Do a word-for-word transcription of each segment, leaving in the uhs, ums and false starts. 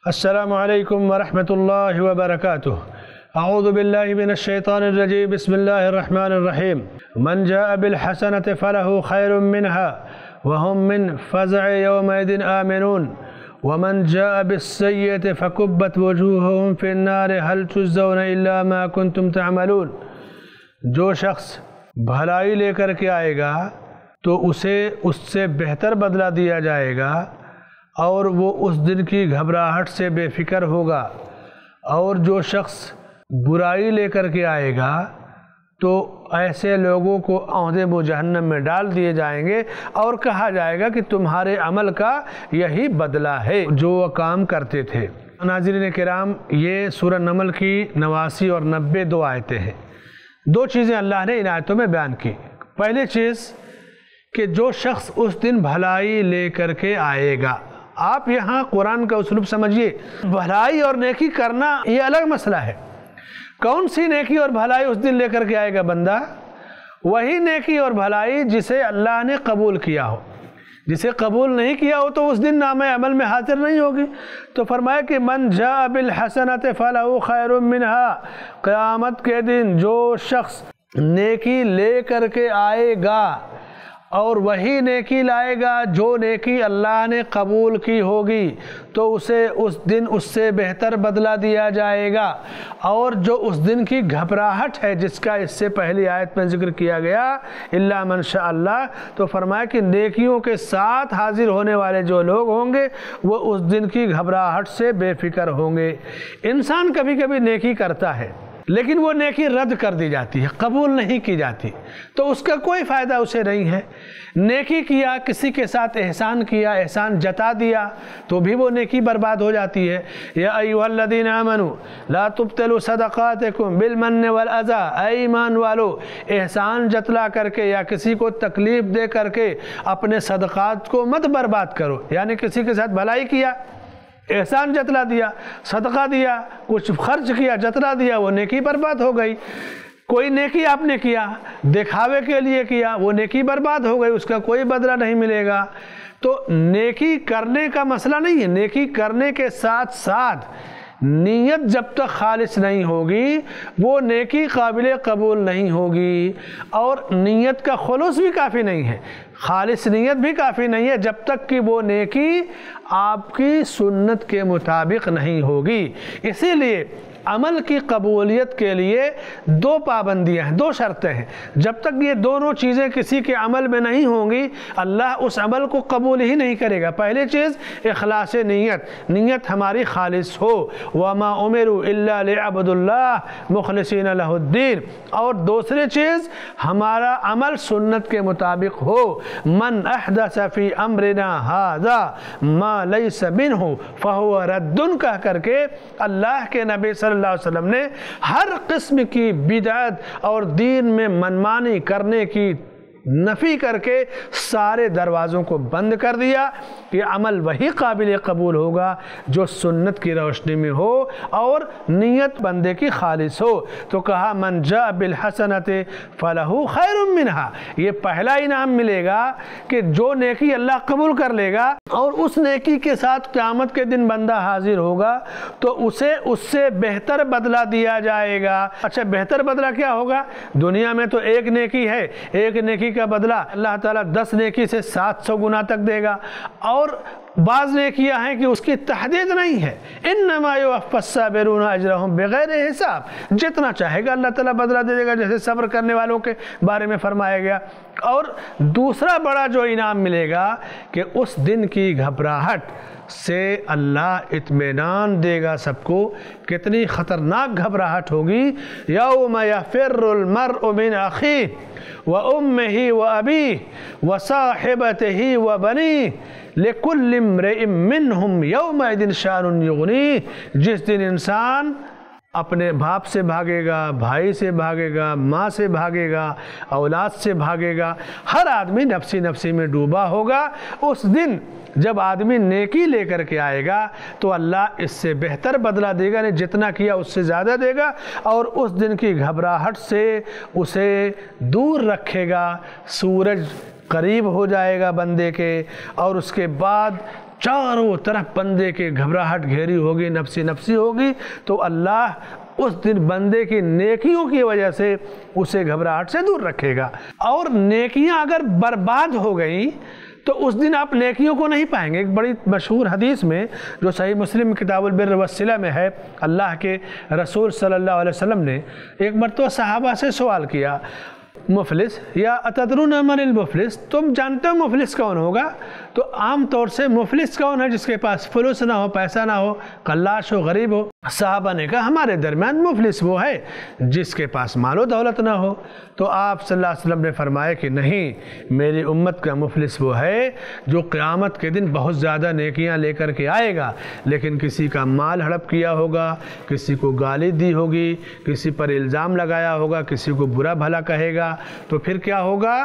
अस्सलामु अलैकुम वरहमतुल्लाहि वबरकातुह। अऊज़ु बिल्लाहि मिनश्शैतानिर्रजीम। बिस्मिल्लाहिर्रहमानिर्रहीम। मन जाअ बिलहसनति फलहु खैरुम मिनहा वहुम मिन फ़ज़अ यौमइज़िन आमिनून वमन जाअ बिस्सय्यति फकुब्बत वजूहुहुम फ़िन्नार हल तुज़्ज़ौना इल्ला मा कुन्तुम तअमलून। जो शख्स भलाई लेकर के आएगा तो उसे उससे बेहतर बदला दिया जाएगा और वो उस दिन की घबराहट से बेफिक्र होगा, और जो शख्स बुराई लेकर के आएगा तो ऐसे लोगों को औंधे वो जहन्नम में डाल दिए जाएंगे और कहा जाएगा कि तुम्हारे अमल का यही बदला है जो वो काम करते थे। नाज़रीन किराम, ये सूरह नमल की नवासी और नब्बे दो आयतें हैं। दो चीज़ें अल्लाह ने इन आयतों में बयान की। पहली चीज़ कि जो शख्स उस दिन भलाई लेकर के आएगा, आप यहाँ कुरान का उसलूब समझिए। भलाई और नेकी करना ये अलग मसला है। कौन सी नेकी और भलाई उस दिन लेकर के आएगा बंदा? वही नेकी और भलाई जिसे अल्लाह ने कबूल किया हो। जिसे कबूल नहीं किया हो तो उस दिन नामे अमल में हाजिर नहीं होगी। तो फरमाया कि मन जाअ बिल हसनति फलहु खैरुम मिनहा, क़यामत के दिन जो शख्स नेकी ले करके आएगा और वही नेकी लाएगा जो नेकी अल्लाह ने कबूल की होगी, तो उसे उस दिन उससे बेहतर बदला दिया जाएगा। और जो उस दिन की घबराहट है जिसका इससे पहली आयत में जिक्र किया गया, इल्ला मन शा अल्लाह, तो फरमाया कि नेकियों के साथ हाजिर होने वाले जो लोग होंगे वो उस दिन की घबराहट से बेफिक्र होंगे। इंसान कभी कभी नेकी करता है लेकिन वो नेकी रद्द कर दी जाती है, कबूल नहीं की जाती, तो उसका कोई फ़ायदा उसे नहीं है। नेकी किया, किसी के साथ एहसान किया, एहसान जता दिया, तो भी वो नेकी बर्बाद हो जाती है। या अय्युहल्लज़ीना आमनू ला तुब्तिलू सदक़ातिकुम बिलमन्नि वल अज़ा, ऐ ईमान वालो, एहसान जतला करके या किसी को तकलीफ़ दे करके अपने सदक़ात को मत बर्बाद करो। यानी किसी के साथ भलाई किया, एहसान जतला दिया, सदका दिया, कुछ खर्च किया, जतला दिया, वो नेकी बर्बाद हो गई। कोई नेकी आपने किया, दिखावे के लिए किया, वो नेकी बर्बाद हो गई, उसका कोई बदला नहीं मिलेगा। तो नेकी करने का मसला नहीं है, नेकी करने के साथ साथ नीयत जब तक खालिस नहीं होगी वो नेकी काबिल कबूल नहीं होगी। और नीयत का खुलूस भी काफ़ी नहीं है, खालिस नीयत भी काफ़ी नहीं है जब तक कि वो नेकी आपकी सुन्नत के मुताबिक नहीं होगी। इसीलिए अमल की कबूलियत के लिए दो पाबंदियां हैं, दो शर्तें हैं। जब तक ये दोनों चीज़ें किसी के अमल में नहीं होंगी अल्लाह उस अमल को कबूल ही नहीं करेगा। पहली चीज़ इखलास नीयत, नीयत हमारी खालिस हो। वमा उमिरु इल्ला लिअब्दुल्लाह मुखलिसीन लहुद्दीन। और दूसरी चीज़ हमारा अमल सुन्नत के मुताबिक हो। मन अहदस फी अम्रिना हाज़ा मा लैसा मिन्हु फहुव रद्दुन कह करके अल्लाह के नबी सल्लल्लाहु अलैहि वसल्लम ने हर किस्म की बिदअत और दीन में मनमानी करने की नफ़ी करके सारे दरवाज़ों को बंद कर दिया कि अमल वही काबिल कबूल होगा जो सुन्नत की रोशनी में हो और नीयत बंदे की खालिस हो। तो कहा मन जा बिल हसनते फलहु खैरुम मिनहा, ये पहला इनाम मिलेगा कि जो नेकी अल्लाह कबूल कर लेगा और उस नेकी के साथ क़यामत के दिन बंदा हाजिर होगा तो उसे उससे बेहतर बदला दिया जाएगा। अच्छा, बेहतर बदला क्या होगा? दुनिया में तो एक नेकी है, एक नेकी का बदला अल्लाह ताला दस नेकी से सात सौ गुना तक देगा। और बाज़ नेकियां हैं कि उसकी तहदीद नहीं है। इन्नमा युवफ़्फ़स-साबिरूना अजरहुम बिग़ैर हिसाब, जितना चाहेगा अल्लाह ताला बदला दे देगा, जैसे सब्र करने वालों के बारे में फरमाया गया। और दूसरा बड़ा जो इनाम मिलेगा कि उस दिन की घबराहट से अल्लाह इत्मीनान देगा सबको। कितनी ख़तरनाक घबराहट होगी। यौम यफ़िर्रुल मर्उ मिन अख़ीह व उम्मिही व अबीह व साहिबतिही व बनीह लिकुल्लि इम्रिइन मिनहुम यौमइज़िन शानुन युग़नीह। जिस दिन इंसान अपने बाप से भागेगा, भाई से भागेगा, माँ से भागेगा, औलाद से भागेगा, हर आदमी नफसी नफसी में डूबा होगा। उस दिन जब आदमी नेकी लेकर के आएगा तो अल्लाह इससे बेहतर बदला देगा, ने जितना किया उससे ज़्यादा देगा और उस दिन की घबराहट से उसे दूर रखेगा। सूरज करीब हो जाएगा बंदे के और उसके बाद چاروں طرف بندے کے گھبراہٹ گھیری ہوگی، نفسی نفسی ہوگی، تو اللہ اس دن بندے کی نیکیوں کی وجہ سے اسے گھبراہٹ سے دور رکھے گا۔ اور نیکیاں اگر برباد ہو گئیں تو اس دن آپ نیکیوں کو نہیں پائیں گے۔ ایک بڑی مشہور حدیث میں جو صحیح مسلم کتاب البر والصلہ میں ہے، اللہ کے رسول صلی اللہ علیہ وسلم نے ایک مرتبہ صحابہ سے سوال کیا، مفلس یا اتدرون من المفلس، تم جانتے ہو مفلس کون ہوگا؟ تو عام طور سے مفلس کون ہے؟ جس کے پاس فلوس نہ ہو، پیسہ نہ ہو، قلاش ہو، غریب ہو۔ صحابہ نے کہا ہمارے درمیان مفلس وہ ہے جس کے پاس مال و دولت نہ ہو۔ تو آپ صلی اللہ علیہ وسلم نے فرمایا کہ نہیں، میری امت کا مفلس وہ ہے جو قیامت کے دن بہت زیادہ نیکیاں لے کر کے آئے گا، لیکن کسی کا مال ہڑپ کیا ہوگا، کسی کو گالی دی ہوگی، کسی پر الزام لگایا ہوگا، کسی کو برا بھلا کہے گا، تو پھر کیا ہوگا؟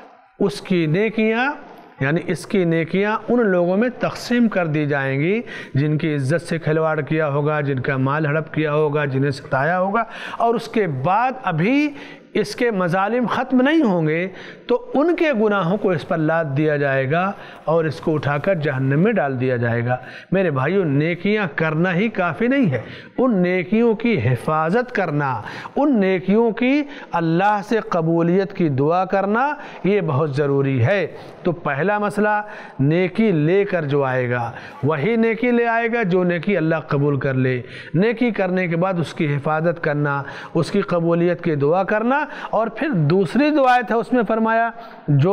اس کی نیکیاں یعنی اس کی نیکیاں ان لوگوں میں تقسیم کر دی جائیں گی جن کی عزت سے کھلواڑ کیا ہوگا، جن کا مال ہڑپ کیا ہوگا، جنہیں ستایا ہوگا، اور اس کے بعد ابھی اس کے مظالم ختم نہیں ہوں گے تو ان کے گناہوں کو اس پر لاد دیا جائے گا اور اس کو اٹھا کر جہنم میں ڈال دیا جائے گا۔ میرے بھائیوں، نیکیاں کرنا ہی کافی نہیں ہے، ان نیکیوں کی حفاظت کرنا، ان نیکیوں کی اللہ سے قبولیت کی دعا کرنا، یہ بہت ضروری ہے۔ تو پہلا مسئلہ، نیکی لے کر جو آئے گا وہی نیکی لے آئے گا جو نیکی اللہ قبول کر لے۔ نیکی کرنے کے بعد اس کی حفاظت کرنا، اس کی قبولیت کی دعا کرنا، اور پھر دوسری دعائیں تھا اس میں فرمایا جو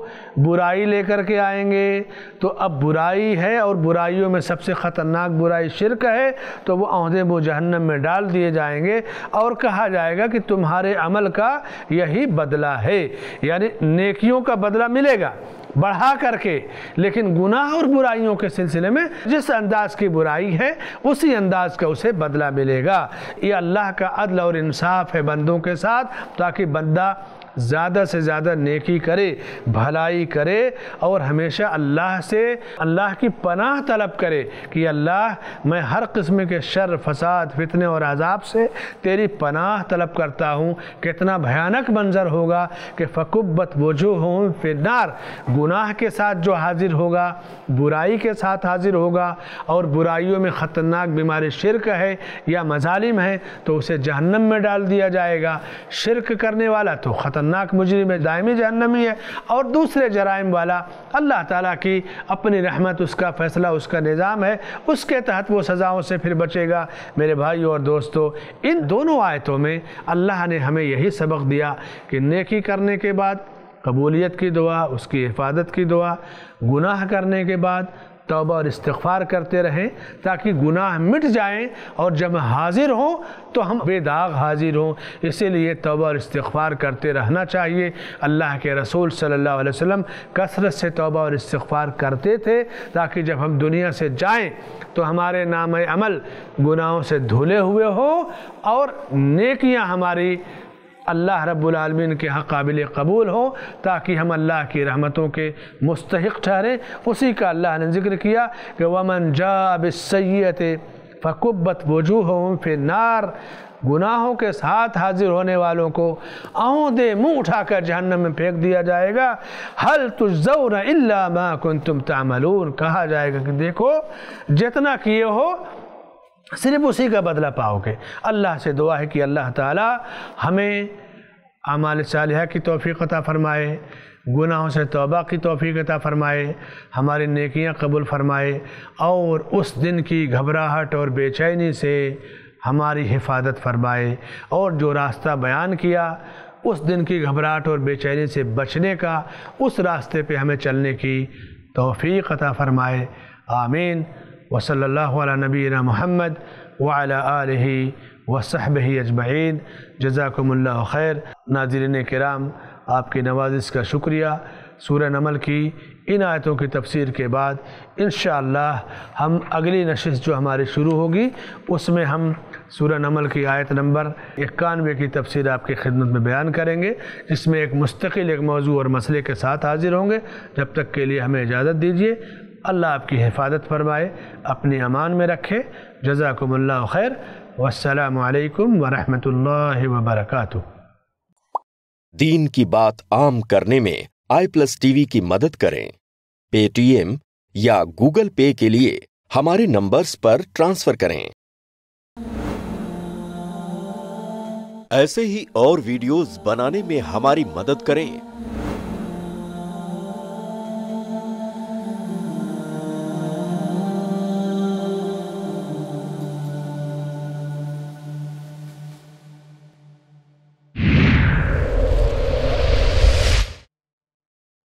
برائی لے کر کے آئیں گے، تو اب برائی ہے اور برائیوں میں سب سے خطرناک برائی شرک ہے، تو وہ عہدے وہ جہنم میں ڈال دیے جائیں گے اور کہا جائے گا کہ تمہارے عمل کا یہی بدلہ ہے۔ یعنی نیکیوں کا بدلہ ملے گا بڑھا کر کے، لیکن گناہ اور برائیوں کے سلسلے میں جس انداز کی برائی ہے اسی انداز کا اسے بدلہ ملے گا۔ یہ اللہ کا عدل اور انصاف ہے بندوں کے ساتھ، تاکہ بندہ زیادہ سے زیادہ نیکی کرے، بھلائی کرے، اور ہمیشہ اللہ سے اللہ کی پناہ طلب کرے کہ اللہ میں ہر قسم کے شر، فساد، فتنے اور عذاب سے تیری پناہ طلب کرتا ہوں۔ کتنا بھیانک منظر ہوگا کہ فَكُبَّتْ وُجُوهُهُمْ فِي النَّارِ، گناہ کے ساتھ جو حاضر ہوگا، برائی کے ساتھ حاضر ہوگا، اور برائیوں میں خطرناک بیماری شرک ہے یا مظالم ہے تو اسے جہنم میں ڈال دیا جائے گا۔ شرک کرنے والا تو خطرناک ناک مجرم ہے، دائمی جہنمی ہے، اور دوسرے جرائم والا اللہ تعالیٰ کی اپنی رحمت، اس کا فیصلہ، اس کا نظام ہے، اس کے تحت وہ سزاؤں سے پھر بچے گا۔ میرے بھائیو اور دوستو، ان دونوں آیتوں میں اللہ نے ہمیں یہی سبق دیا کہ نیکی کرنے کے بعد قبولیت کی دعا، اس کی حفاظت کی دعا، گناہ کرنے کے بعد توبہ اور استغفار کرتے رہیں تاکہ گناہ مٹ جائیں، اور جب حاضر ہوں تو ہم بے داغ حاضر ہوں۔ اسی لیے توبہ اور استغفار کرتے رہنا چاہیے۔ اللہ کے رسول صلی اللہ علیہ وسلم کثرت سے توبہ اور استغفار کرتے تھے تاکہ جب ہم دنیا سے جائیں تو ہمارے نام عمل گناہوں سے دھلے ہوئے ہوں اور نیکیاں ہماری اللہ رب العالمین کے حق قابل قبول ہو، تاکہ ہم اللہ کی رحمتوں کے مستحق ٹھہریں۔ اسی کا اللہ نے ذکر کیا کہ وَمَنْ جَاءَ بِالسَّيِّئَةِ فَكُبَّتْ وُجُوهُهُمْ فِي النَّارِ، گناہوں کے ساتھ حاضر ہونے والوں کو عہدے منہ اٹھا کر جہنم میں پھینک دیا جائے گا۔ هَلْ تُجْزَوْنَ إِلَّا مَا كُنْتُمْ تَعْمَلُونَ، کہا جائے گا کہ دیکھو جتنا کیے ہو صرف اسی کا بدلہ پاؤ گے۔ اللہ سے دعا ہے کہ اللہ تعالی ہمیں اعمال صالحہ کی توفیق عطا فرمائے، گناہوں سے توبہ کی توفیق عطا فرمائے، ہماری نیکیاں قبول فرمائے، اور اس دن کی گھبراہٹ اور بے چینی سے ہماری حفاظت فرمائے، اور جو راستہ بیان کیا اس دن کی گھبراہٹ اور بے چینی سے بچنے کا، اس راستے پہ ہمیں چلنے کی توفیق عطا فرمائے۔ آمین۔ وصلی اللہ علی نبینا محمد وعلی آلہ وصحبہ اجمعین۔ جزاکم اللہ خیر۔ ناظرین کرام، آپ کی نوازش کا شکریہ۔ سورہ نمل کی ان آیتوں کی تفسیر کے بعد انشاءاللہ ہم اگلی نشست جو ہماری شروع ہوگی اس میں ہم سورہ نمل کی آیت نمبر اکانوے کی تفسیر آپ کی خدمت میں بیان کریں گے، جس میں ایک مستقل ایک موضوع اور مسئلے کے ساتھ حاضر ہوں گے۔ جب تک کے لیے ہمیں اجازت دیجیے۔ اللہ آپ کی حفاظت فرمائے، اپنی امان میں رکھے۔ جزاکم اللہ خیر، والسلام علیکم ورحمۃ اللہ وبرکاتہ۔ دین کی بات عام کرنے میں آئی پلس ٹی وی کی مدد کریں۔ پے ٹی ایم या गूगल पे के लिए हमारे नंबर्स पर ट्रांसफर करें। ऐसे ही और वीडियोस बनाने में हमारी मदद करें